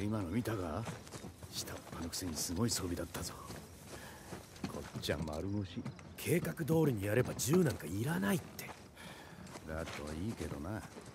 今の見たか？下っ端のくせにすごい装備だったぞ。こっちは丸腰。 計画通りにやれば銃なんかいらないって。 だといいけどな。